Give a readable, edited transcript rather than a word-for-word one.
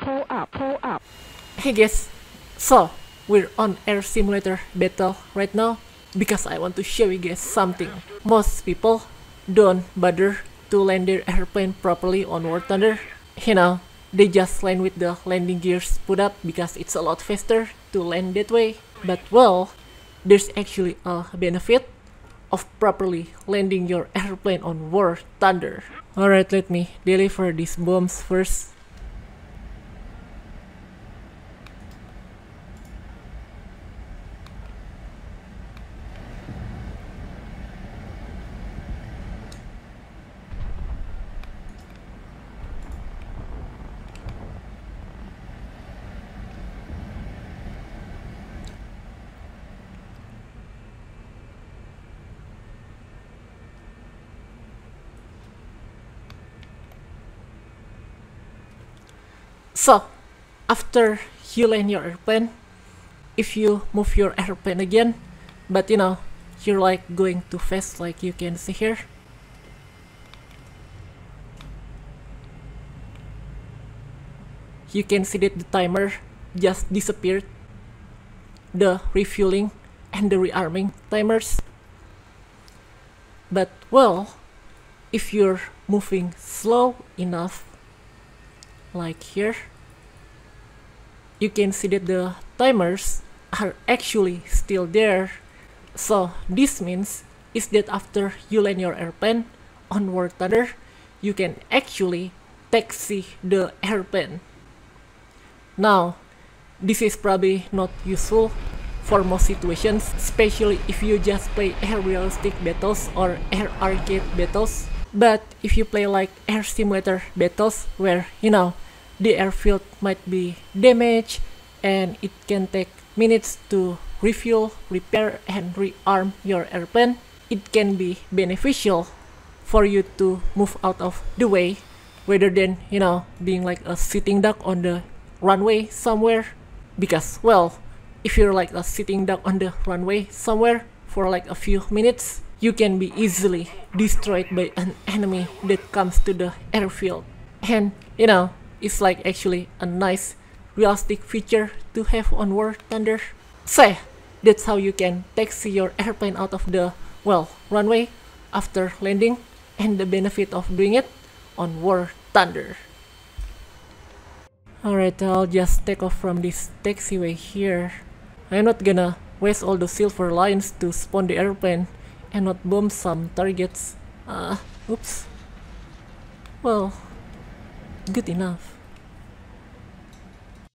pull up. Hey guys, so we're on Air Simulator Battle right now because I want to show you guys something. Most people don't bother to land their airplane properly on War Thunder. You know, they just land with the landing gears put up because it's a lot faster to land that way. But well, there's actually a benefit of properly landing your airplane on War Thunder. Alright, let me deliver these bombs first. So, after you land your airplane, if you move your airplane again, but you know, you're like going too fast like you can see here. You can see that the timer just disappeared. The refueling and the rearming timers. But well, if you're moving slow enough, like here, you can see that the timers are actually still there. So this means is that after you land your airplane on War Thunder, you can actually taxi the airplane. Now, this is probably not useful for most situations, especially if you just play air realistic battles or air arcade battles. But if you play like air simulator battles where, you know, the airfield might be damaged and it can take minutes to refuel, repair, and rearm your airplane, it can be beneficial for you to move out of the way rather than, you know, being like a sitting duck on the runway somewhere. Because, well, if you're like a sitting duck on the runway somewhere for like a few minutes, you can be easily destroyed by an enemy that comes to the airfield. And, you know, it's like actually a nice realistic feature to have on War Thunder. So that's how you can taxi your airplane out of the, well, runway after landing, and the benefit of doing it on War Thunder. Alright, I'll just take off from this taxiway here. I'm not gonna waste all the silver lines to spawn the airplane and not bomb some targets. Oops. Well, good enough.